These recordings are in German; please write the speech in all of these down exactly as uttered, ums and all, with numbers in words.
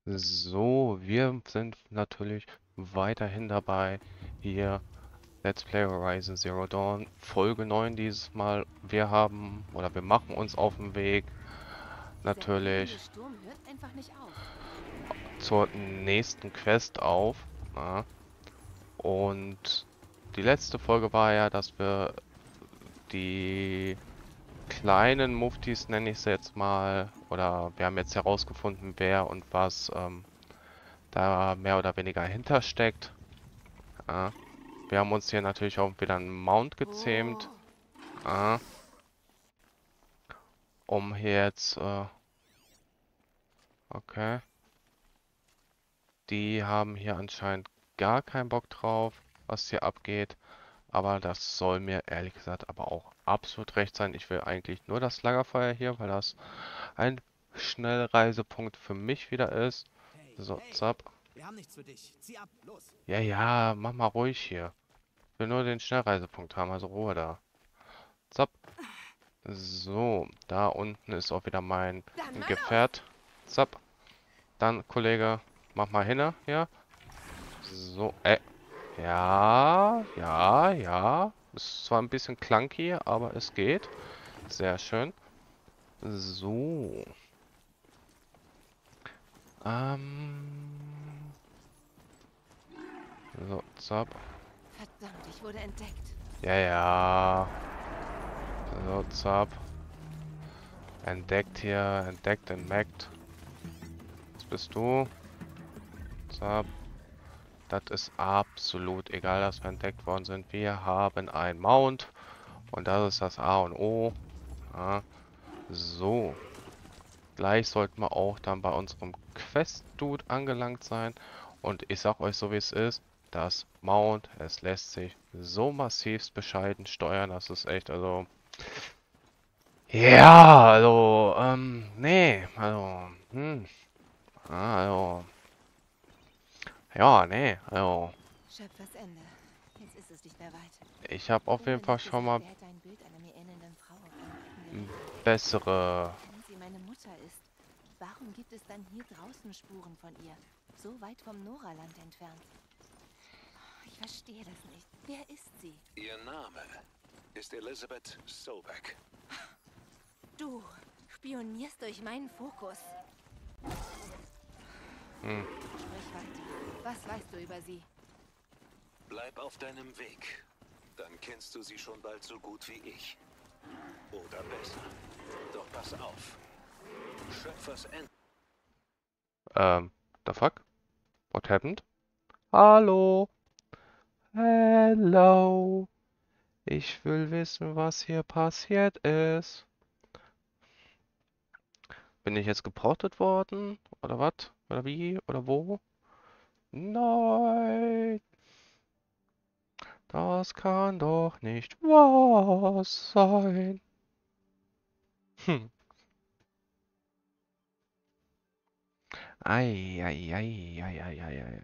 So, wir sind natürlich weiterhin dabei. Hier Let's Play Horizon Zero Dawn, Folge neun dieses Mal. Wir haben, oder wir machen uns auf den Weg, Dieser elende natürlich Sturm hört einfach nicht auf. zur nächsten Quest auf. Ja. Und die letzte Folge war ja, dass wir die kleinen Muftis, nenne ich sie jetzt mal, oder wir haben jetzt herausgefunden, wer und was ähm, da mehr oder weniger hintersteckt. Ja. Wir haben uns hier natürlich auch wieder einen Mount gezähmt, Oh, äh, um hier jetzt, äh, okay, die haben hier anscheinend gar keinen Bock drauf, was hier abgeht, aber das soll mir ehrlich gesagt aber auch absolut recht sein. Ich will eigentlich nur das Lagerfeuer hier, weil das ein Schnellreisepunkt für mich wieder ist. Hey, So, hey, zapp. wir haben nichts für dich. Zieh ab, los. Ja, ja, mach mal ruhig hier. Ich will nur den Schnellreisepunkt haben, also Ruhe da. Zapp. So, da unten ist auch wieder mein dann mal los. Gefährt. Zapp. Dann, Kollege, mach mal hin, ja. So, äh, ja, ja, ja. Ist zwar ein bisschen clunky, aber es geht. Sehr schön. So. Ähm. So, zapp. Verdammt, ich wurde entdeckt. Ja, ja. So, zapp. Entdeckt hier, entdeckt, entmeckt. Was bist du? Zapp. Das ist absolut egal, dass wir entdeckt worden sind. Wir haben ein Mount. Und das ist das A und O. Ja, so. Gleich sollten wir auch dann bei unserem Quest-Dude angelangt sein. Und ich sag euch so wie es ist. Das Mount, es lässt sich so massivst bescheiden steuern. Das ist echt, also... Ja, also, ähm, nee, also, hm, ah, also, ja, nee, also, Schöpfers Ende. Jetzt ist es nicht mehr weit. ich habe auf jeden Odin Fall hat schon gesagt, mal er hätte ein Bild einer mir ähnelnden Frau auf einem alten m, Gerät entdeckt. bessere, Wenn sie meine Mutter ist, warum gibt es dann hier draußen Spuren von ihr? So weit vom Noraland entfernt. Ich verstehe das nicht. Wer ist sie? Ihr Name ist Elizabeth Sobek. Du spionierst durch meinen Fokus. hm, Sprich weiter. Was weißt du über sie? Bleib auf deinem Weg. Dann kennst du sie schon bald so gut wie ich. Oder besser. Doch pass auf. Schöpfers Ende. ähm, the fuck? What happened? Hallo? Hello? Ich will wissen, was hier passiert ist. Bin ich jetzt geportet worden? Oder was? Oder wie? Oder wo? Nein, das kann doch nicht wahr sein. Hm. Ei, ei, ei, ei, ei, ei, ei.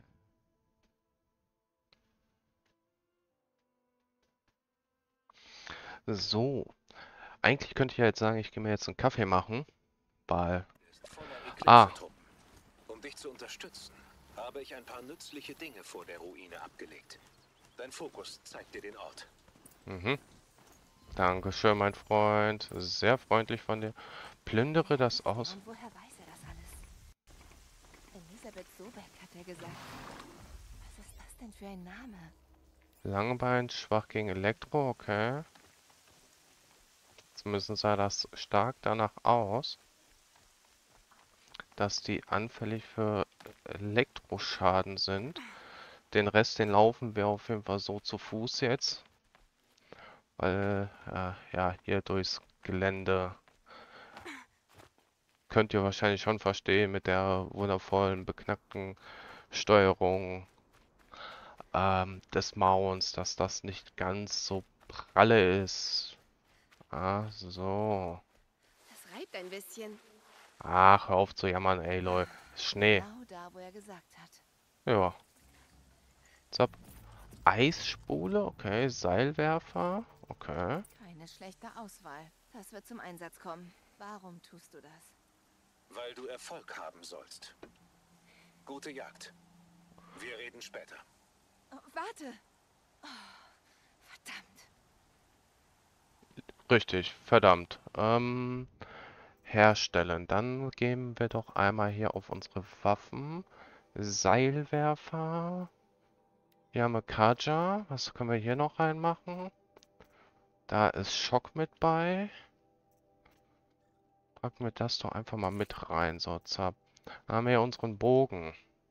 So, eigentlich könnte ich ja jetzt sagen, ich gehe mir jetzt einen Kaffee machen, weil... Ist voller Ah, Eclipse-Truppen. Um dich zu unterstützen, habe ich ein paar nützliche Dinge vor der Ruine abgelegt. Dein Fokus zeigt dir den Ort. mhm. Dankeschön, mein Freund. Sehr freundlich von dir. Plündere Wer das ist er aus. und woher weiß er das alles? Elisabeth Sobeck hat er gesagt. Was ist das denn für ein Name? Langbein, schwach gegen Elektro, okay. Zumindest sah das stark danach aus, dass die anfällig für Elektroschaden sind. Den Rest, den laufen wir auf jeden Fall so zu Fuß jetzt. Weil, äh, ja, hier durchs Gelände könnt ihr wahrscheinlich schon verstehen mit der wundervollen, beknackten Steuerung ähm, des Mounts, dass das nicht ganz so pralle ist. Ah, so. Das reibt ein bisschen. Ach, hör auf zu jammern, ey, Leute. Ist Schnee. Genau da, wo er gesagt hat. Ja. Zap. Eisspule, okay. Seilwerfer, okay. Keine schlechte Auswahl. Das wird zum Einsatz kommen. Warum tust du das? Weil du Erfolg haben sollst. Gute Jagd. Wir reden später. Oh, warte. Oh, verdammt. Richtig, verdammt. Ähm, herstellen. Dann gehen wir doch einmal hier auf unsere Waffen. Seilwerfer. Hier haben wir Kaja. Was können wir hier noch reinmachen? Da ist Schock mit bei. Packen wir das doch einfach mal mit rein. So, zapp. Dann haben wir hier unseren Bogen.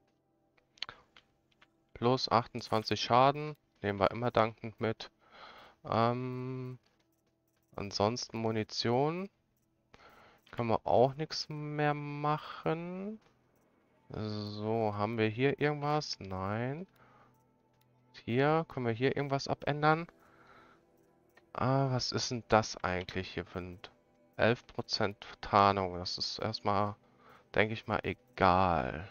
Plus achtundzwanzig Schaden. Nehmen wir immer dankend mit. Ähm, ansonsten Munition. Können wir auch nichts mehr machen. So, haben wir hier irgendwas? Nein. Hier, können wir hier irgendwas abändern? Ah, was ist denn das eigentlich hier für ein elf Prozent Tarnung? Das ist erstmal, denke ich mal, egal.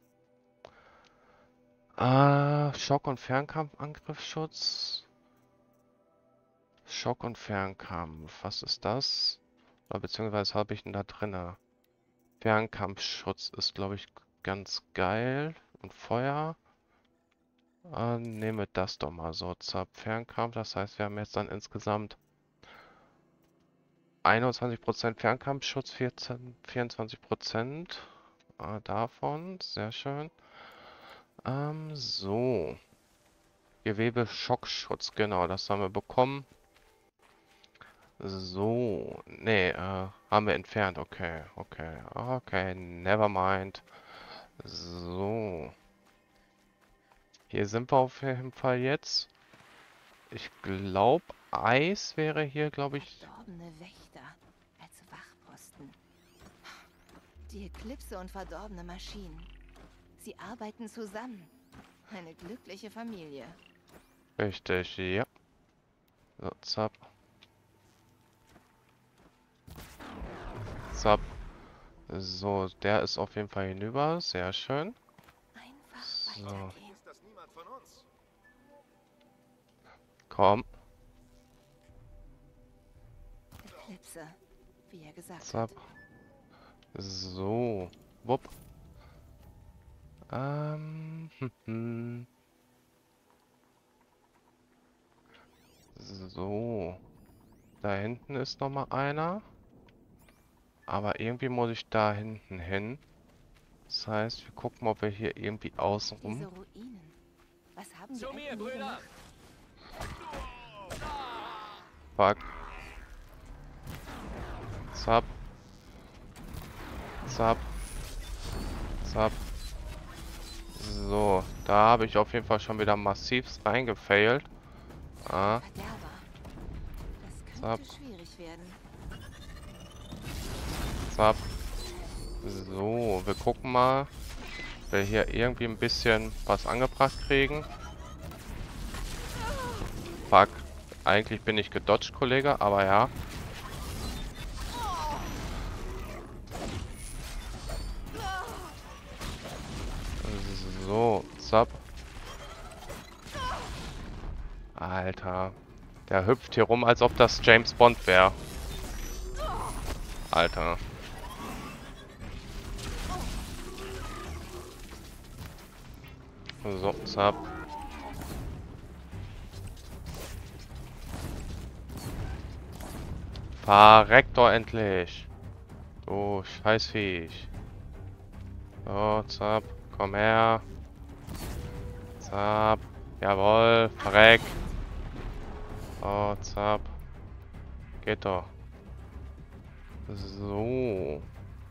Ah, Schock- und Fernkampfangriffsschutz. Schock- und Fernkampf. Was ist das? Oder beziehungsweise habe ich denn da drinne? Fernkampfschutz ist, glaube ich, ganz geil. Und Feuer. Äh, nehmen wir das doch mal so. Zapp, Fernkampf. Das heißt, wir haben jetzt dann insgesamt einundzwanzig Prozent Fernkampfschutz, vierzehn, vierundzwanzig Prozent äh, davon. Sehr schön. Ähm, so. Gewebe-Schockschutz. Genau, das haben wir bekommen. So. Nee, äh, haben wir entfernt. Okay, okay. Okay, never mind. So. Hier sind wir auf jeden Fall jetzt. Ich glaube, Eis wäre hier, glaube ich. Verdorbene Wächter als Wachposten. Die Eklipse und verdorbene Maschinen. Sie arbeiten zusammen. Eine glückliche Familie. Richtig, ja. So, zapp. Zapp. So, der ist auf jeden Fall hinüber. Sehr schön. Einfach So. weitergehen. Ist das niemand von uns? Komm. Eklipse, wie er gesagt Zapp. hat. So. Wupp. Ähm. hm, hm. So. Da hinten ist noch mal einer. Aber irgendwie muss ich da hinten hin. Das heißt, wir gucken, ob wir hier irgendwie Diese außenrum. Ruinen. Was haben die Zu mir, Alten hier Brüder! gemacht? Fuck. Zap. Zap. Zap. So, da habe ich auf jeden Fall schon wieder massiv reingefailt. Ah, Verderber. Das Zap. könnte schwierig werden. zap. So, wir gucken mal, ob wir hier irgendwie ein bisschen was angebracht kriegen. Fuck. Eigentlich bin ich gedodged, Kollege, aber ja. So, zap. Alter. Der hüpft hier rum, als ob das James Bond wäre. Alter. So, zap. Verreck doch endlich. Du Scheißviech. So, zap. Komm her. Zap. Jawohl. Verreck. Oh, zap. Geht doch. So.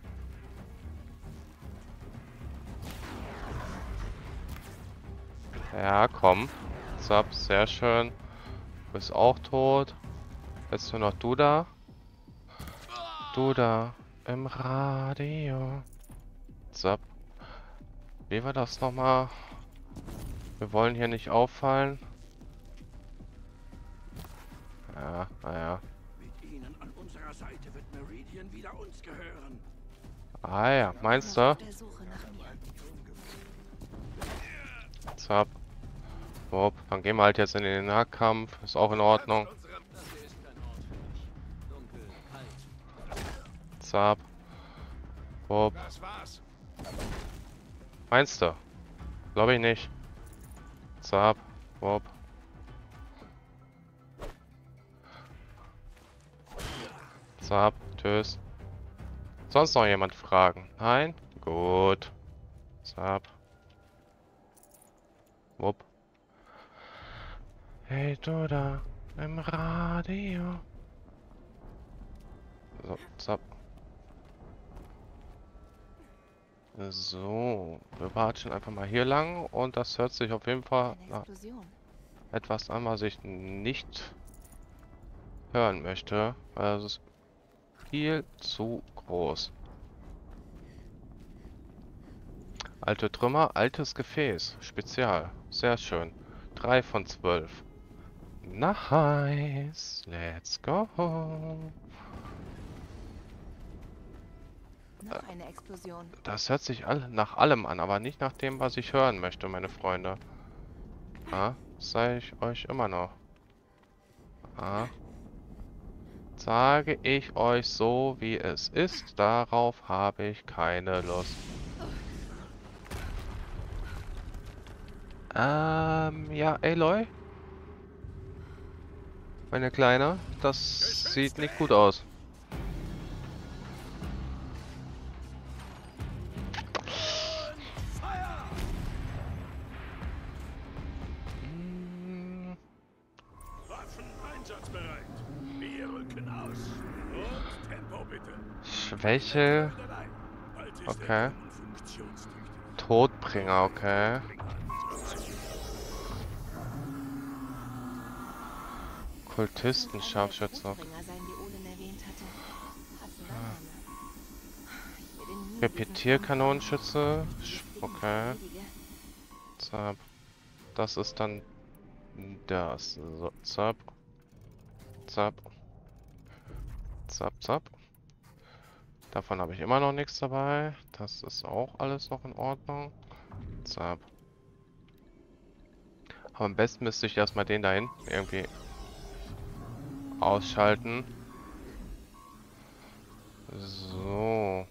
Ja, komm. Zap, sehr schön. Du bist auch tot. Jetzt nur noch du da. Du da. Im Radio. Zap. Wie war das nochmal? Wir wollen hier nicht auffallen. Ja, naja. Mit ihnen an unserer Seite wird Meridian wieder uns gehören. Ah ja, meinst du? Auf der Suche nach mir. Zap. Wupp, dann gehen wir halt jetzt in den Nahkampf. Ist auch in Ordnung. Das hier ist kein Ort. Dunkel, kalt. Zap. Wupp. Das war's. Meinst du? Glaube ich nicht. Zap. Wop. Zap. Tschüss. Sonst noch jemand fragen? Nein? Gut. Zap. Wupp. Hey du da im Radio. So, zap. So, wir watschen einfach mal hier lang und das hört sich auf jeden Fall Eine nach Explosion. etwas an, was ich nicht hören möchte, weil es ist viel zu groß. Alte Trümmer, altes Gefäß, Spezial, sehr schön. Drei von zwölf. Nice, let's go. Noch eine Explosion. Das hört sich all nach allem an, aber nicht nach dem, was ich hören möchte, meine Freunde. Ah, sage ich euch immer noch. Ah. Sage ich euch so, wie es ist. Darauf habe ich keine Lust. Ähm, ja, Aloy? Meine Kleine, das sieht nicht gut aus. Hm, Waffen einsatzbereit. Wir rücken aus. Und Tempo bitte. Schwäche. Bereit. Bald ist Okay. der Kanon funktionstüchtig. Todbringer, okay. Kultisten, Scharfschütze. Todbringer sein, wie Olen erwähnt hatte. Passender Name. Ich werde nie diesen Repetierkanonenschütze. Kampf Sch- besiegen, Okay. Gnädige. Zap. Das ist dann das. So, zap. Zap. Zap, zap. Davon habe ich immer noch nichts dabei. Das ist auch alles noch in Ordnung. Zap. Aber am besten müsste ich erstmal den da hinten irgendwie ausschalten. So.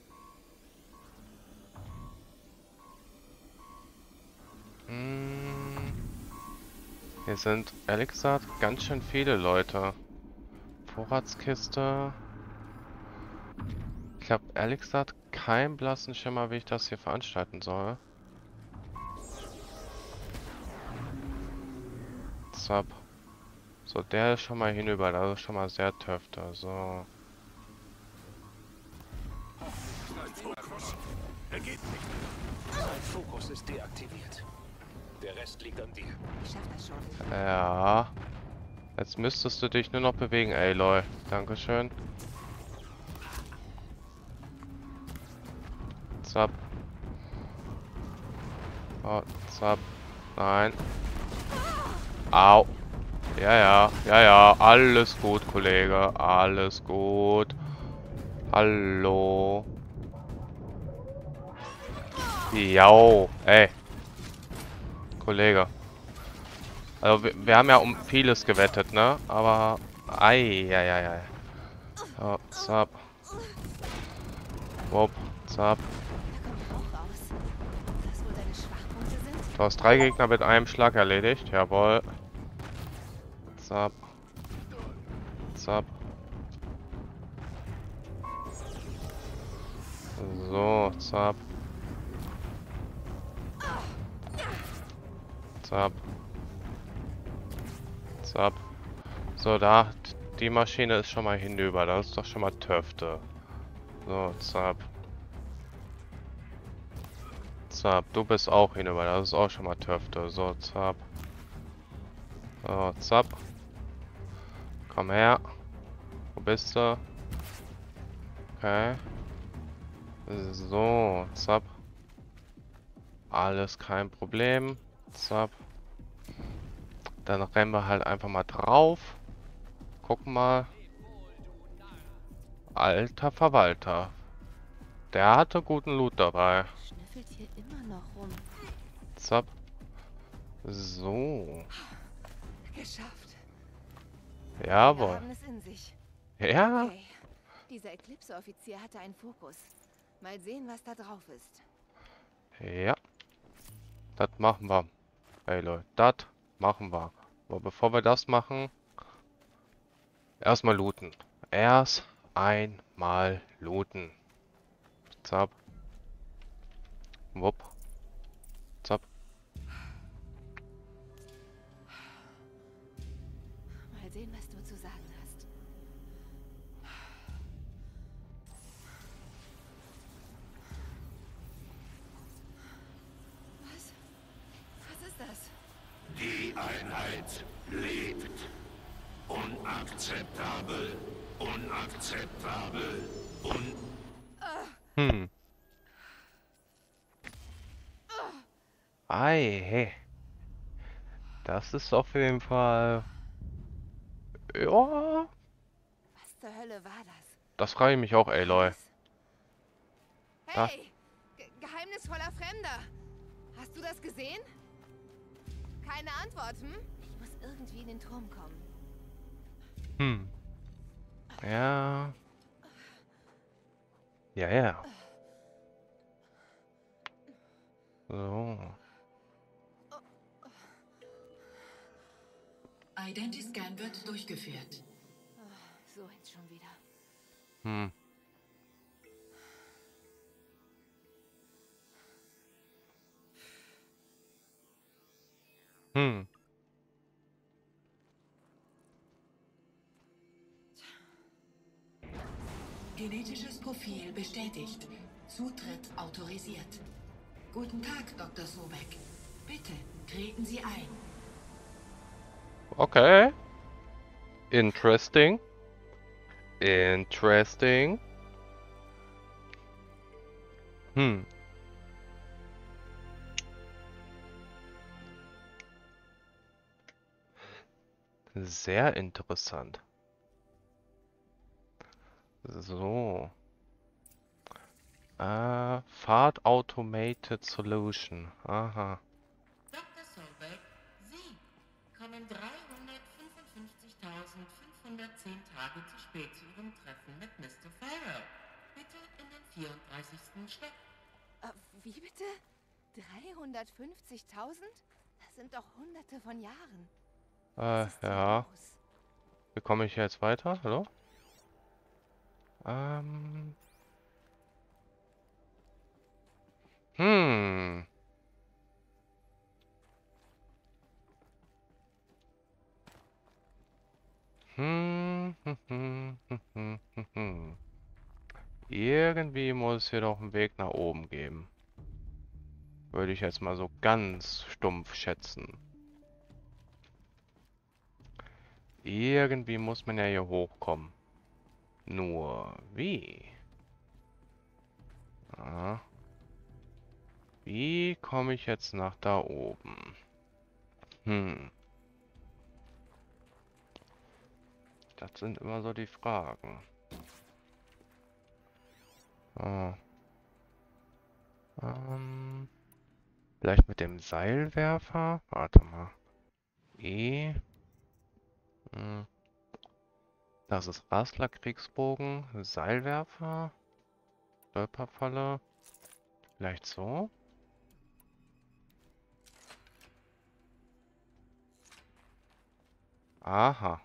Hm. Hier sind, ehrlich gesagt, ganz schön viele Leute. Vorratskiste. Ich habe ehrlich gesagt keinen blassen Schimmer, wie ich das hier veranstalten soll. Zap. So, der ist schon mal hinüber. Das ist schon mal sehr töfte. So. Er geht nicht. Sein Fokus ist deaktiviert. Der Rest liegt an dir. Ich schaff das schon. Ja. Jetzt müsstest du dich nur noch bewegen, Aloy. Dankeschön. Zap. Oh, zap. Nein. Au. Ja, ja. Ja, ja. Alles gut, Kollege. Alles gut. Hallo. Jau. Ey. Kollege. Also wir, wir haben ja um vieles gewettet, ne? Aber... Ei, ei, ei, ei. So, zap. Wupp, zap. Da kommt Rauch raus. Das wohl deine Schwachpunkte sind? Du hast drei Gegner mit einem Schlag erledigt. Jawohl. Zap. Zap. So, zap. Zap. Zap. So, da. Die Maschine ist schon mal hinüber. Das ist doch schon mal Töfte. So, zap. Zap. Du bist auch hinüber. Das ist auch schon mal Töfte. So, zap. So, zap. Komm her. Wo bist du? Okay. So, zap. Alles kein Problem. Zap. Dann rennen wir halt einfach mal drauf. Gucken mal. Alter Verwalter. Der hatte guten Loot dabei. Schnüffelt hier immer noch rum. Zap. So. Geschafft. Wir Jawohl. haben es in sich. Ja. Okay. Dieser Eclipse-Offizier hatte einen Fokus. Mal sehen, was da drauf ist. Ja. Das machen wir. Ey Leute, das machen wir. Aber bevor wir das machen, erstmal looten. Erst einmal looten. Zap. Wupp. Zap. Mal sehen, was du zu sagen hast. Was? Was ist das? Die Einheit lebt. Unakzeptabel. Unakzeptabel. Un... Hm. Ei, hey. Das ist auf jeden Fall... Ja, Was zur Hölle war das? das frage ich mich auch, Aloy. Was? Da. Hey! Ge geheimnisvoller Fremder! Hast du das gesehen? Keine Antwort, hm? Ich muss irgendwie in den Turm kommen. Hm. Ja. Ja, ja. So. Identiscan wird durchgeführt. So jetzt schon wieder. Hm. Hm. Genetisches Profil bestätigt. Zutritt autorisiert. Guten Tag, Doktor Sobek. Bitte, treten Sie ein. Okay. Interesting. Interesting. Hm. Sehr interessant. So. Äh, Fahrt Automated Solution. Aha. Doktor Solberg, Sie kommen dreihundertfünfundfünfzigtausendfünfhundertzehn Tage zu spät zu Ihrem Treffen mit Mister Farrow. Bitte in den vierunddreißigsten Stock. Äh, wie bitte? dreihundertfünfzigtausend? Das sind doch hunderte von Jahren. Äh, Was ist hier ja. los? Wie komme ich jetzt weiter? Hallo? Ähm. Hm. Hm, hm, hm, hm, hm, hm, hm. Irgendwie muss es hier doch einen Weg nach oben geben. Würde ich jetzt mal so ganz stumpf schätzen. Irgendwie muss man ja hier hochkommen. Nur wie? Ah. Wie komme ich jetzt nach da oben? Hm. Das sind immer so die Fragen. Ah. Ähm, vielleicht mit dem Seilwerfer? Warte mal. E. Hm. Das ist Rastler-Kriegsbogen. Seilwerfer. Stolperfalle. Vielleicht so? Aha.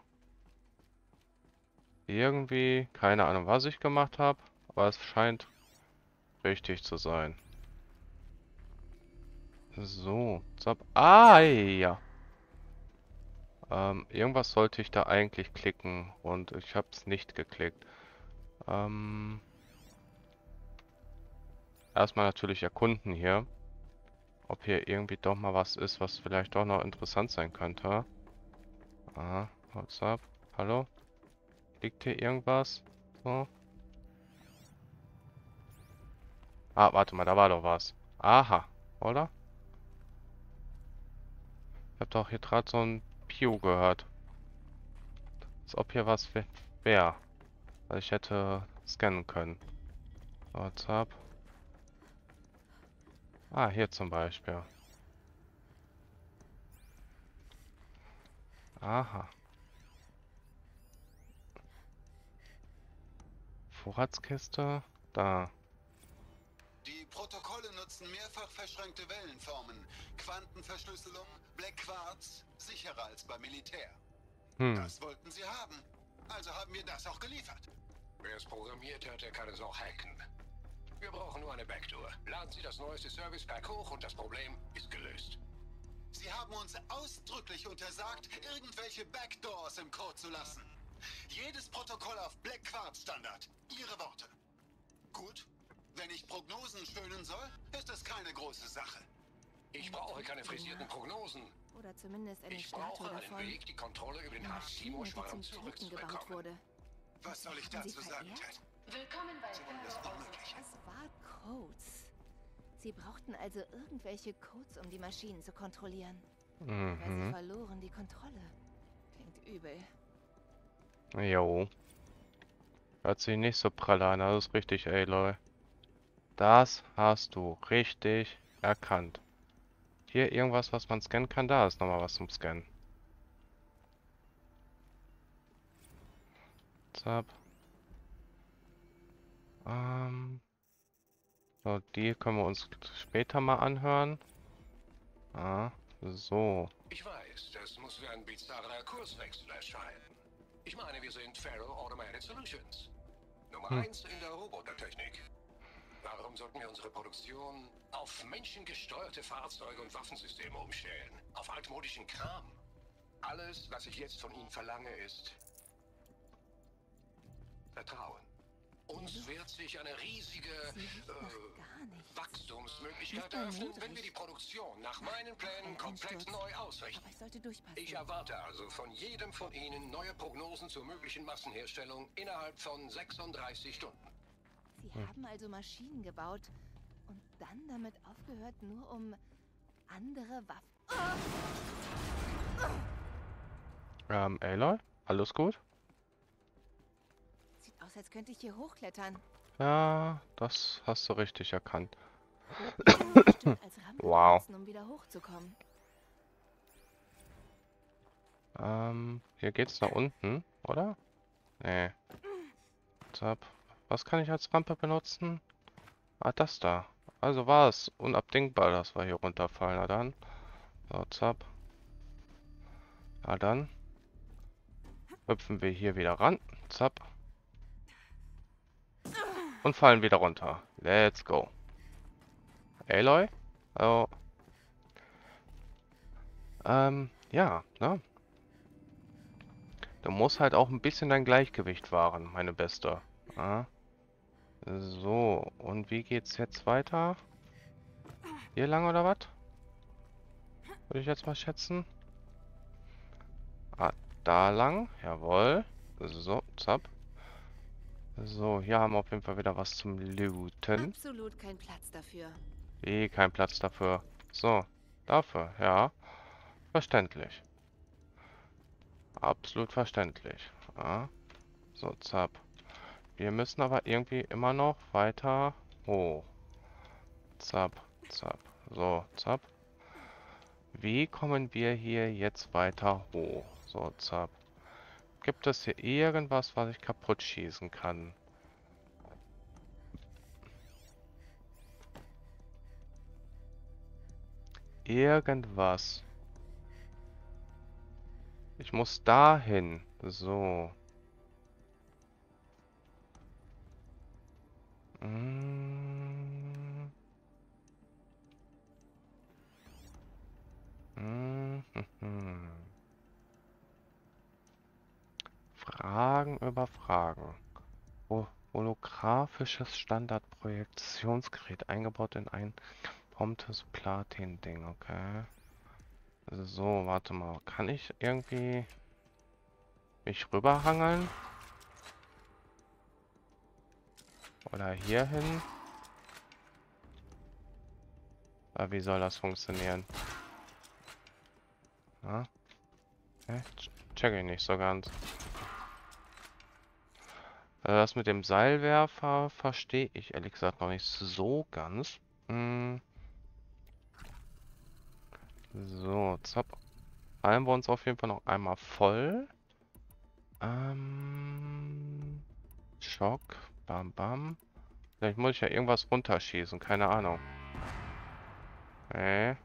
Irgendwie, keine Ahnung, was ich gemacht habe, aber es scheint richtig zu sein. So, zap. Ah, ja. Ähm, irgendwas sollte ich da eigentlich klicken und ich habe es nicht geklickt. Ähm, erstmal natürlich erkunden hier, ob hier irgendwie doch mal was ist, was vielleicht doch noch interessant sein könnte. Ah, what's up? Hallo? Liegt hier irgendwas? So. Ah, warte mal, da war doch was. Aha, oder? Ich habe doch hier gerade so ein Piu gehört. Als ob hier was wäre. Was ich hätte scannen können. What's up? Ah, hier zum Beispiel. Aha. Vorratskiste. Da. Die Protokolle nutzen mehrfach verschränkte Wellenformen, Quantenverschlüsselung, Black Quartz, sicherer als beim Militär. Hm. Das wollten sie haben. Also haben wir das auch geliefert. Wer es programmiert hat, der kann es auch hacken. Wir brauchen nur eine Backdoor. Laden Sie das neueste Service Pack hoch und das Problem ist gelöst. Sie haben uns ausdrücklich untersagt, irgendwelche Backdoors im Code zu lassen. Jedes Protokoll auf Black Quartz Standard. Ihre Worte. Gut. Wenn ich Prognosen schönen soll, ist es keine große Sache. Ich brauche keine frisierten Prognosen. Oder zumindest eine Ich Statue brauche einen davon. Weg, die Kontrolle über den Eine Hart Maschine, die Timo-Schwarm zum Töten gebaut zurückzubekommen. wurde. Was soll ich Haben Sie dazu sagen, verehrt? Ted? Willkommen bei Das ist unmöglich. Das war Codes. Sie brauchten also irgendwelche Codes, um die Maschinen zu kontrollieren. Aber sie Mhm. verloren die Kontrolle. Klingt übel. Jo. Hört sich nicht so prall an, das ist richtig, Aloy. Das hast du richtig erkannt. Hier irgendwas, was man scannen kann? Da ist nochmal was zum Scannen. Zap. Ähm. So, die können wir uns später mal anhören. Ah, so. Ich weiß, das muss wie ein bizarrer Kurswechsel erscheinen. Ich meine, wir sind Faro Automated Solutions. Nummer Hm. eins in der Robotertechnik. Warum sollten wir unsere Produktion auf menschengesteuerte Fahrzeuge und Waffensysteme umstellen? Auf altmodischen Kram? Alles, was ich jetzt von Ihnen verlange, ist Vertrauen. Uns wird sich eine riesige Sie riecht nach äh, gar nichts. Wachstumsmöglichkeit Nicht mal eröffnen, wenn modrig. wir die Produktion nach meinen Plänen Ein komplett Einsturz. neu ausrichten. Aber ich sollte durchpassen. Ich erwarte also von jedem von Ihnen neue Prognosen zur möglichen Massenherstellung innerhalb von sechsunddreißig Stunden. Sie haben also Maschinen gebaut und dann damit aufgehört, nur um andere Waffen... Ähm, Aloy? Alles gut? Sieht aus, als könnte ich hier hochklettern. Ja, das hast du richtig erkannt. Bestimmt als Rampe Wow. benutzen, um wieder hochzukommen. Ähm, hier geht's nach unten, oder? Nee. Zap. Was kann ich als Rampe benutzen? Ah, das da. Also war es unabdingbar, dass wir hier runterfallen. Na dann. So, zap. Na dann. Hüpfen wir hier wieder ran. Zap. Und fallen wieder runter. Let's go. Aloy? Also. Ähm, ja, ne? Du musst halt auch ein bisschen dein Gleichgewicht wahren, meine Beste. Ja. So, und wie geht's jetzt weiter? Hier lang oder was? Würde ich jetzt mal schätzen. Ah, da lang. Jawohl. So, zapp. So, hier haben wir auf jeden Fall wieder was zum Looten. Absolut kein Platz dafür. Eh, kein Platz dafür. So, dafür, ja. Verständlich. Absolut verständlich. Ja. So, zapp. Wir müssen aber irgendwie immer noch weiter hoch. Zapp, zapp. So, zapp. Wie kommen wir hier jetzt weiter hoch? So, zapp. Gibt es hier irgendwas, was ich kaputt schießen kann? Irgendwas. Ich muss dahin. So. Mm. Mm, hm, hm. Fragen über Fragen. Ho holographisches Standardprojektionsgerät eingebaut in ein promptes Platin-Ding, okay. So, warte mal. Kann ich irgendwie mich rüberhangeln? Oder hier hin? Aber wie soll das funktionieren? Ja? Okay, check ich nicht so ganz. Das mit dem Seilwerfer verstehe ich ehrlich gesagt noch nicht so ganz. Hm. So, zapp. Halten wir uns auf jeden Fall noch einmal voll. Ähm, Schock, bam bam. Vielleicht muss ich ja irgendwas runterschießen, keine Ahnung. Nee.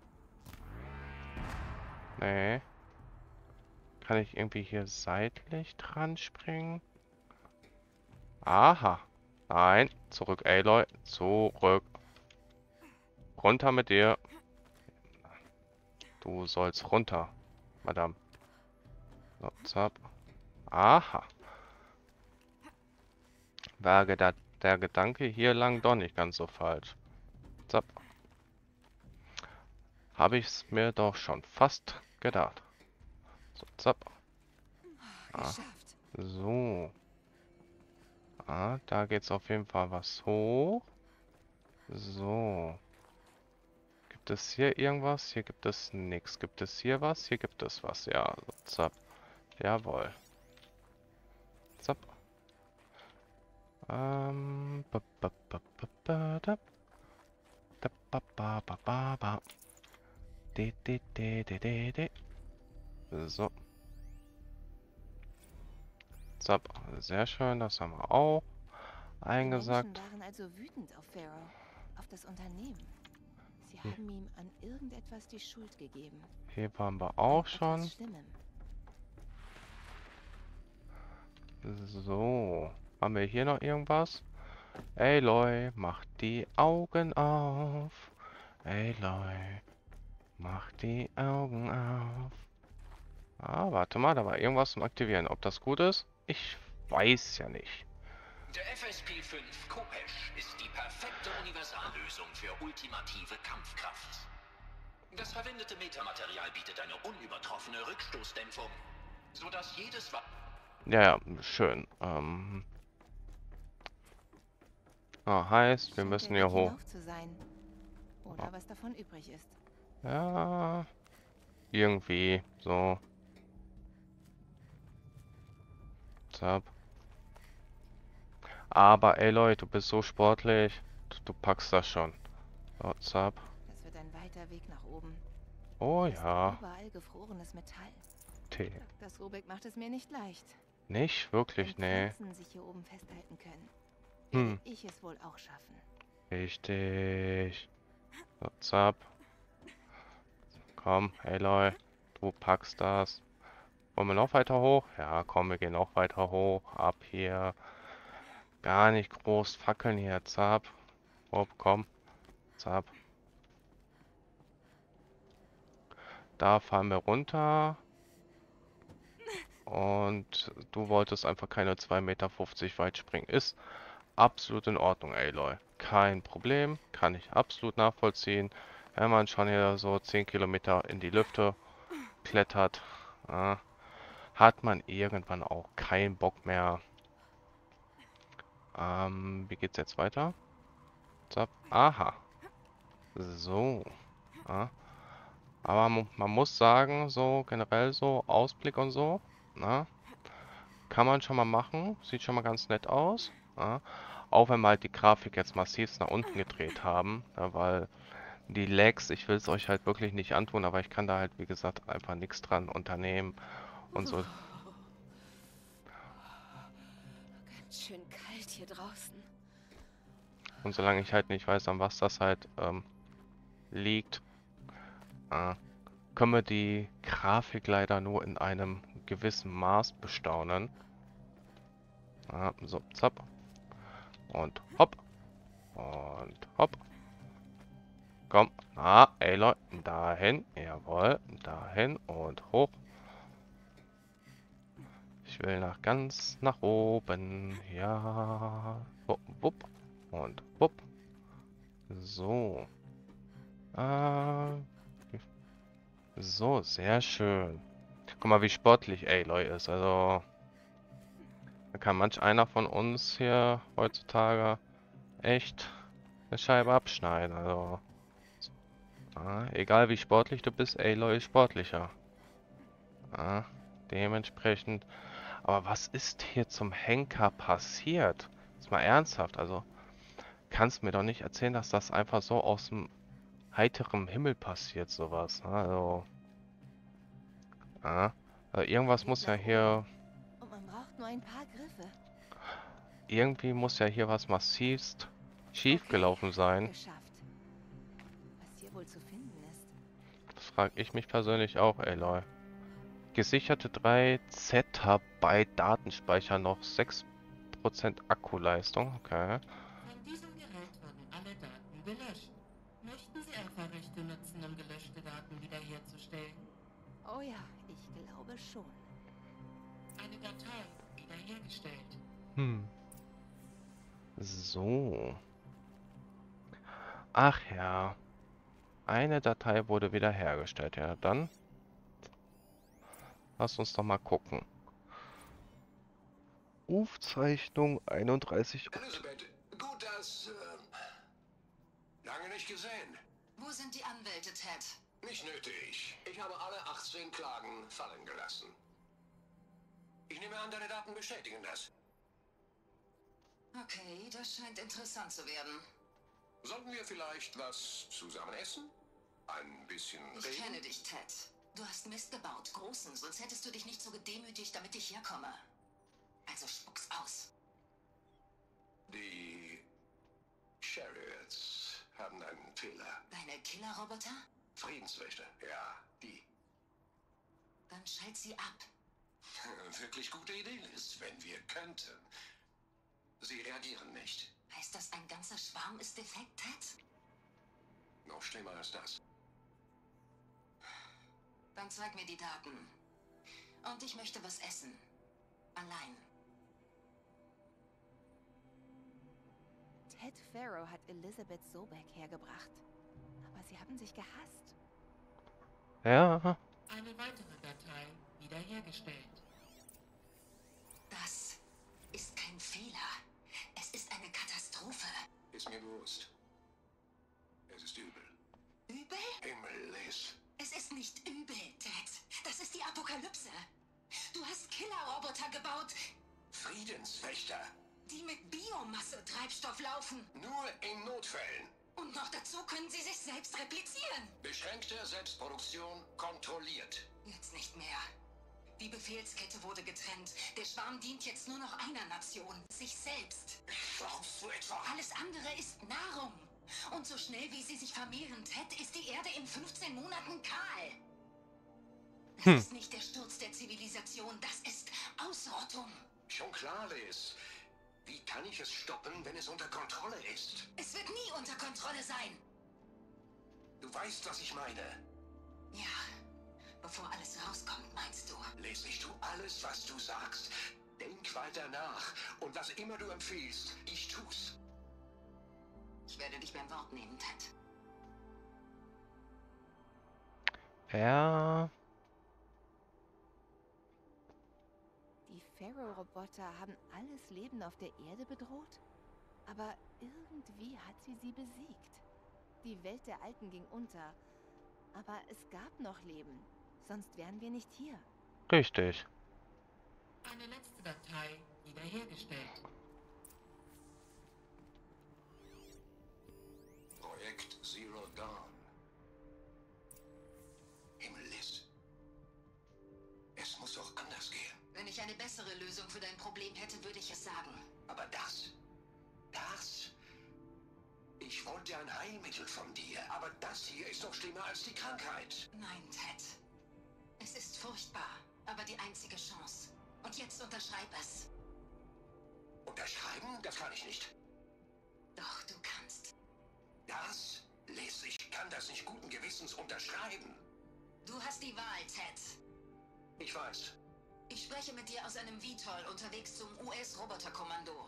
Nee. Kann ich irgendwie hier seitlich dran springen? Aha. Nein. Zurück, Aloy. Zurück. Runter mit dir. Du sollst runter, Madame. So, zapp. Aha. War der, der Gedanke hier lang doch nicht ganz so falsch. Zapp. Habe ich es mir doch schon fast gedacht. So, zapp. Ah, Geschafft. so. Ah, da geht's auf jeden Fall was hoch. So. Gibt es hier irgendwas? Hier gibt es nichts. Gibt es hier was? Hier gibt es was. Ja, so, zapp. Jawohl. Zapp. Ähm. ba, ba, ba, ba, ba, da. Da, ba, ba, ba, ba, ba. De, de, de, de, de, de. So. Zapp. Sehr schön, das haben wir auch Die eingesagt. Menschen waren also wütend auf Pharaoh, auf das Unternehmen. Sie Hm. haben ihm an irgendetwas die Schuld gegeben. Hier waren wir An auch etwas schon. Schlimmem. So. Haben wir hier noch irgendwas? Aloy, mach die Augen auf. Aloy, mach die Augen auf. Ah, warte mal, da war irgendwas zum Aktivieren. Ob das gut ist? Ich weiß ja nicht. Der F S P fünf Khopesh ist die perfekte Universallösung für ultimative Kampfkraft. Das verwendete Metamaterial bietet eine unübertroffene Rückstoßdämpfung, sodass jedes Wa Ja, ja, schön. Ähm. Ah, heißt, wir Scheint müssen der hier Weg hoch. hinauf zu sein. Oder was davon übrig ist. Ja, irgendwie so. Zapp. Aber Aloy, du bist so sportlich. Du, du packst das schon. So, zapp. Das wird ein weiter Weg nach oben. Oh Es ist ja. überall gefrorenes Metall. Tee. Das Rubik macht es mir nicht leicht. Nicht wirklich, Wenn nee. Pflanzen sich hier oben festhalten können, Hm. werde ich es wohl auch schaffen. Richtig. So, zapp. Komm, Aloy. Du packst das. Wollen wir noch weiter hoch? Ja, komm, wir gehen noch weiter hoch. Ab hier. Gar nicht groß fackeln hier. Zapp. Hopp, komm. Zapp. Da fahren wir runter. Und du wolltest einfach keine zwei Meter fünfzig weit springen. Ist absolut in Ordnung, Aloy. Kein Problem. Kann ich absolut nachvollziehen. Wenn man schon hier so zehn Kilometer in die Lüfte klettert, äh, hat man irgendwann auch keinen Bock mehr. Ähm, wie geht's jetzt weiter? Zapp. Aha. So. Ah. Aber mu- man muss sagen, so generell so Ausblick und so, na, kann man schon mal machen. Sieht schon mal ganz nett aus. Ja. Auch wenn wir halt die Grafik jetzt massiv nach unten gedreht haben, ja, weil die Lags, ich will es euch halt wirklich nicht antun, aber ich kann da halt, wie gesagt, einfach nichts dran unternehmen und so. Ganz schön kalt hier draußen. Und solange ich halt nicht weiß, an was das halt ähm, liegt, äh, können wir die Grafik leider nur in einem gewissen Maß bestaunen. Ja, so, zapp. Und hopp. Und hopp. Komm. Ah, Aloy. Dahin. Jawohl. Dahin. Und hoch. Ich will nach ganz nach oben. Ja. Wupp, wupp. Und wupp. So. Äh. So, sehr schön. Guck mal, wie sportlich Aloy ist. Also, da kann manch einer von uns hier heutzutage echt eine Scheibe abschneiden. Also, ja, egal wie sportlich du bist, Aloy ist sportlicher. Ja, dementsprechend. Aber was ist hier zum Henker passiert? Ist mal ernsthaft. Also, kannst mir doch nicht erzählen, dass das einfach so aus dem heiterem Himmel passiert, sowas. Also, ja, also irgendwas muss ja hier. Und man braucht nur ein paar Griffe. Irgendwie muss ja hier was massivst schief gelaufen sein? Geschafft. Was hier wohl zu finden ist. Das frage ich mich persönlich auch, ey Leute. Gesicherte drei Zettabyte Datenspeicher, noch sechs Prozent Akkuleistung. Okay. Von diesem Gerät wurden alle Daten gelöscht. Möchten Sie Alpha-Rechte nutzen, um gelöschte Daten wiederherzustellen? Oh ja, ich glaube schon. Eine Datei wiederhergestellt. Hm. So. Ach ja. Eine Datei wurde wiederhergestellt. Ja, dann lass uns doch mal gucken. Aufzeichnung einunddreißig. Elisabeth, gut, dass... Äh, lange nicht gesehen. Wo sind die Anwälte, Ted? Nicht nötig. Ich habe alle achtzehn Klagen fallen gelassen. Ich nehme an, deine Daten bestätigen das. Okay, das scheint interessant zu werden. Sollten wir vielleicht was zusammen essen? Ein bisschen Ich reden? kenne dich, Ted. Du hast Mist gebaut, großen, sonst hättest du dich nicht so gedemütigt, damit ich herkomme. Also spuck's aus. Die Chariots haben einen Fehler. Deine Killerroboter? Friedenswächter, ja, die. Dann schalt sie ab. Wirklich gute Idee, Liz, wenn wir könnten. Sie reagieren nicht. Heißt das, ein ganzer Schwarm ist defekt, Ted? Noch schlimmer als das. Dann zeig mir die Daten. Und ich möchte was essen. Allein. Ted Farrow hat Elizabeth Sobeck hergebracht. Aber sie haben sich gehasst. Ja. Eine weitere Datei wiederhergestellt. Das ist kein Fehler. Es ist eine Katastrophe. Ist mir bewusst. Es ist übel. Übel? Himmel, Liz. Es ist nicht übel, Ted. Das ist die Apokalypse. Du hast Killerroboter gebaut, Friedenswächter. die mit Biomasse-Treibstoff laufen. Nur in Notfällen. Und noch dazu können sie sich selbst replizieren. Beschränkte Selbstproduktion kontrolliert. Jetzt nicht mehr. Die Befehlskette wurde getrennt. Der Schwarm dient jetzt nur noch einer Nation, sich selbst. Glaubst du etwa? Alles andere ist Nahrung. Und so schnell wie sie sich vermehren, Ted, ist die Erde in fünfzehn Monaten kahl. Das Hm. ist nicht der Sturz der Zivilisation, das ist Ausrottung. Schon klar, Liz. Wie kann ich es stoppen, wenn es unter Kontrolle ist? Es wird nie unter Kontrolle sein. Du weißt, was ich meine. Ja, bevor alles rauskommt, meinst du? Liz, ich tu alles, was du sagst. Denk weiter nach. Und was immer du empfiehlst, ich tu's. Ich werde dich beim Wort nehmen, Ted. Ja. Die Pharaoh-Roboter haben alles Leben auf der Erde bedroht? Aber irgendwie hat sie sie besiegt. Die Welt der Alten ging unter. Aber es gab noch Leben. Sonst wären wir nicht hier. Richtig. Eine letzte Datei wiederhergestellt. Projekt Zero Dawn. Himmel, Liz. Es muss doch anders gehen. Wenn ich eine bessere Lösung für dein Problem hätte, würde ich es sagen. Aber das, das... Ich wollte ein Heilmittel von dir, aber das hier ist doch schlimmer als die Krankheit. Nein, Ted. Es ist furchtbar, aber die einzige Chance. Und jetzt unterschreib es. Unterschreiben? Das kann ich nicht. Doch, du kannst. Das, Liz, ich kann das nicht guten Gewissens unterschreiben. Du hast die Wahl, Ted. Ich weiß. Ich spreche mit dir aus einem V TOL unterwegs zum U S-Roboterkommando.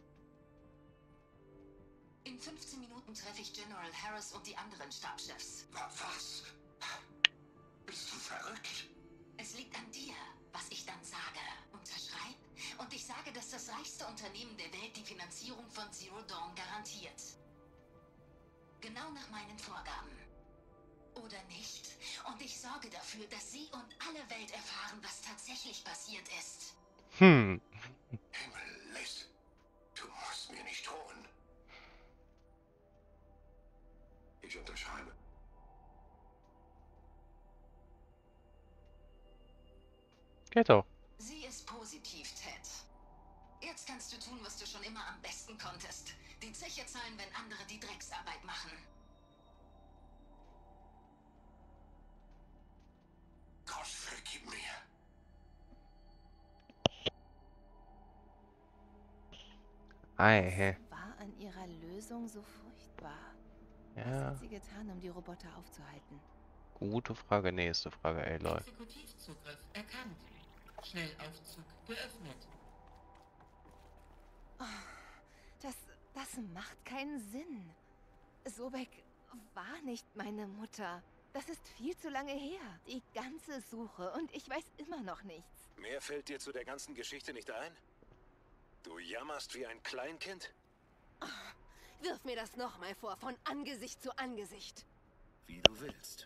In fünfzehn Minuten treffe ich General Harris und die anderen Stabschefs. Wa- Was? Bist du verrückt? Es liegt an dir, was ich dann sage. Unterschreib und ich sage, dass das reichste Unternehmen der Welt die Finanzierung von Zero Dawn garantiert. Genau nach meinen Vorgaben. Oder nicht. Und ich sorge dafür, dass Sie und alle Welt erfahren, was tatsächlich passiert ist. Hm. Himmel, Liz. Du musst mir nicht drohen. Ich unterschreibe. Geht doch. Sie ist positiv, Ted. Jetzt kannst du tun, was du schon immer am besten konntest. Die Zeche zahlen, wenn andere die Drecksarbeit machen. Gott vergib mir. Ei, hä. Was war an ihrer Lösung so furchtbar? Was Ja, hat sie getan, um die Roboter aufzuhalten? gute Frage. Nächste Frage, Aloy. Exekutivzugriff erkannt. Schnellaufzug geöffnet. Das, das macht keinen Sinn. Sobek war nicht meine Mutter. Das ist viel zu lange her. Die ganze Suche und ich weiß immer noch nichts. Mehr fällt dir zu der ganzen Geschichte nicht ein? Du jammerst wie ein Kleinkind? Wirf mir das nochmal vor, von Angesicht zu Angesicht. Wie du willst.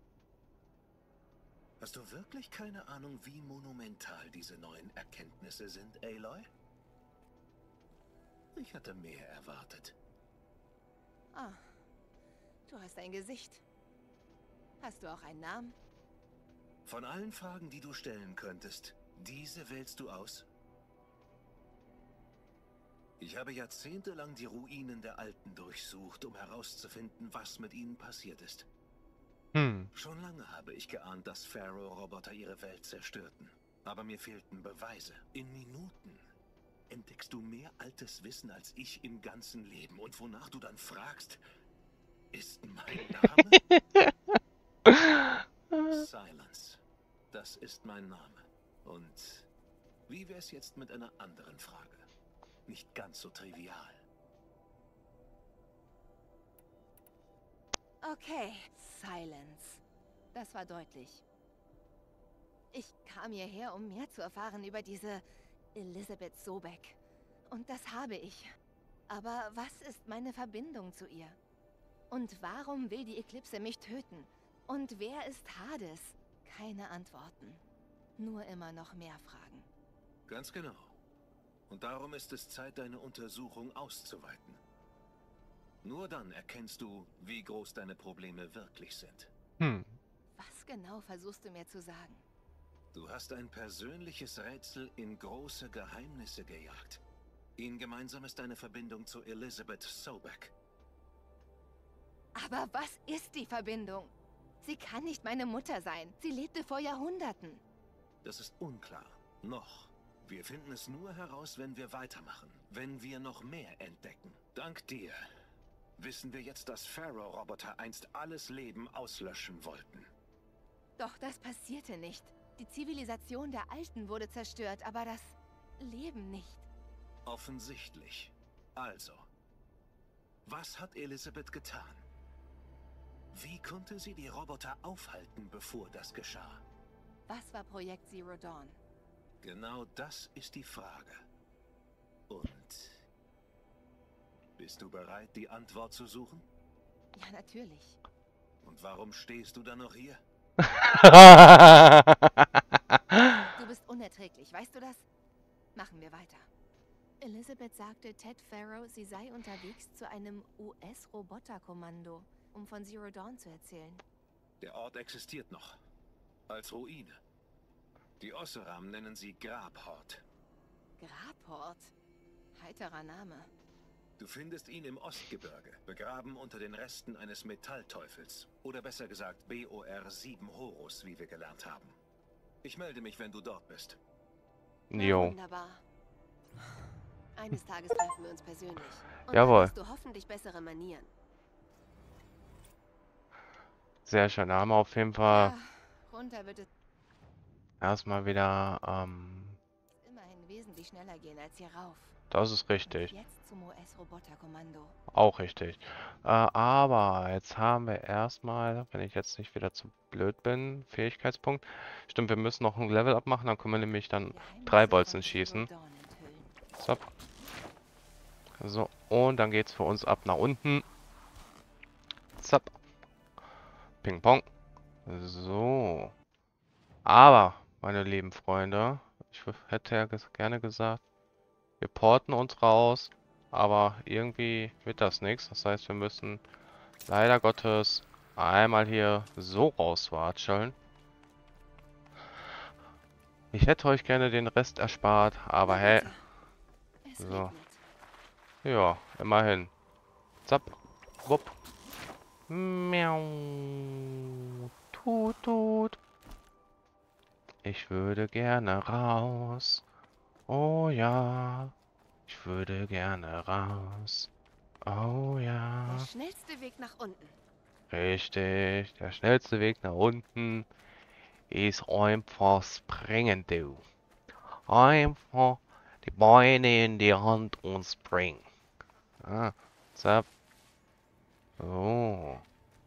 Hast du wirklich keine Ahnung, wie monumental diese neuen Erkenntnisse sind, Aloy? Ich hatte mehr erwartet. Ah, du hast ein Gesicht. Hast du auch einen Namen? Von allen Fragen, die du stellen könntest, diese wählst du aus? Ich habe jahrzehntelang die Ruinen der Alten durchsucht, um herauszufinden, was mit ihnen passiert ist. Hm. Schon lange habe ich geahnt, dass Pharaoh-Roboter ihre Welt zerstörten. Aber mir fehlten Beweise. In Minuten entdeckst du mehr altes Wissen als ich im ganzen Leben. Und wonach du dann fragst, ist mein Name? Silence. Das ist mein Name. Und wie wär's jetzt mit einer anderen Frage? Nicht ganz so trivial. Okay, Silence. Das war deutlich. Ich kam hierher, um mehr zu erfahren über diese Elizabeth Sobek. Und das habe ich. Aber was ist meine Verbindung zu ihr? Und warum will die Eklipse mich töten? Und wer ist Hades? Keine Antworten. Nur immer noch mehr Fragen. Ganz genau. Und darum ist es Zeit, deine Untersuchung auszuweiten. Nur dann erkennst du, wie groß deine Probleme wirklich sind. Hm. Was genau versuchst du mir zu sagen? Du hast ein persönliches Rätsel in große Geheimnisse gejagt. Ihnen gemeinsam ist deine Verbindung zu Elizabeth Sobek. Aber was ist die Verbindung? Sie kann nicht meine Mutter sein. Sie lebte vor Jahrhunderten. Das ist unklar. Noch. Wir finden es nur heraus, wenn wir weitermachen. Wenn wir noch mehr entdecken. Dank dir wissen wir jetzt, dass Pharaoh-Roboter einst alles Leben auslöschen wollten. Doch das passierte nicht. Die Zivilisation der Alten wurde zerstört, aber das Leben nicht. Offensichtlich. Also, was hat Elizabeth getan? Wie konnte sie die Roboter aufhalten, bevor das geschah? Was war Projekt Zero Dawn? Genau das ist die Frage. Und bist du bereit, die Antwort zu suchen? Ja, natürlich. Und warum stehst du dann noch hier? Du bist unerträglich, weißt du das? Machen wir weiter. Elizabeth sagte Ted Pharaoh, sie sei unterwegs zu einem U S-Roboterkommando, um von Zero Dawn zu erzählen. Der Ort existiert noch. Als Ruine. Die Osseram nennen sie Grabhort. Grabhort? Heiterer Name. Du findest ihn im Ostgebirge, begraben unter den Resten eines Metallteufels. Oder besser gesagt B O R sieben Horus, wie wir gelernt haben. Ich melde mich, wenn du dort bist. Na, Jo. wunderbar. Eines Tages treffen wir uns persönlich. Und Jawohl. dann hast du hoffentlich bessere Manieren. Sehr schön. Da haben wir auf jeden Fall Ja, runter wird es erstmal wieder, ähm, immerhin wesentlich schneller gehen als hier rauf. das ist richtig. Jetzt zum U S-Roboterkommando. Auch richtig. Äh, aber jetzt haben wir erstmal, wenn ich jetzt nicht wieder zu blöd bin, Fähigkeitspunkt. Stimmt, wir müssen noch ein Level abmachen, dann können wir nämlich dann drei Bolzen schießen. So. So, und dann geht's für uns ab nach unten. Zap. Ping Pong. So. Aber, meine lieben Freunde, ich hätte ja ges- gerne gesagt, wir porten uns raus, aber irgendwie wird das nichts. Das heißt, wir müssen leider Gottes einmal hier so rauswatscheln. Ich hätte euch gerne den Rest erspart, aber hey, Es so. regnet. Ja, immerhin. Zapp. Wupp. Miau. Tut, tut. Ich würde gerne raus. Oh ja. Ich würde gerne raus. Oh ja. Der schnellste Weg nach unten. Richtig. Der schnellste Weg nach unten ist einfach springen, du. Einfach die Beine in die Hand und springen. Ah, zapp. So.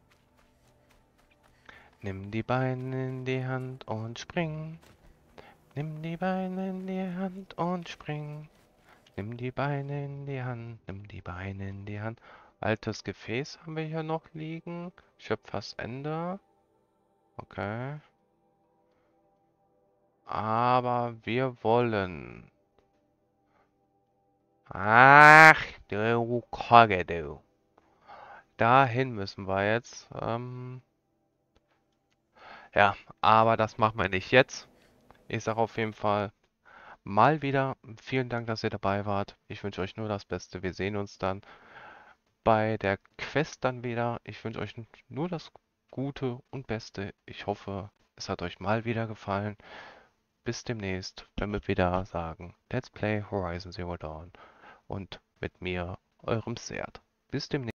Nimm die Beine in die Hand und spring. Nimm die Beine in die Hand und spring. Nimm die Beine in die Hand, nimm die Beine in die Hand. Altes Gefäß haben wir hier noch liegen. Schöpfersende. Okay. Aber wir wollen... Ach, du Kogge, du. Dahin müssen wir jetzt. Ähm, ja, aber das machen wir nicht jetzt. Ich sage auf jeden Fall mal wieder vielen Dank, dass ihr dabei wart. Ich wünsche euch nur das Beste. Wir sehen uns dann bei der Quest dann wieder. Ich wünsche euch nur das Gute und Beste. Ich hoffe, es hat euch mal wieder gefallen. Bis demnächst, wenn wir wieder sagen Let's Play Horizon Zero Dawn und mit mir, eurem Serd. Bis demnächst.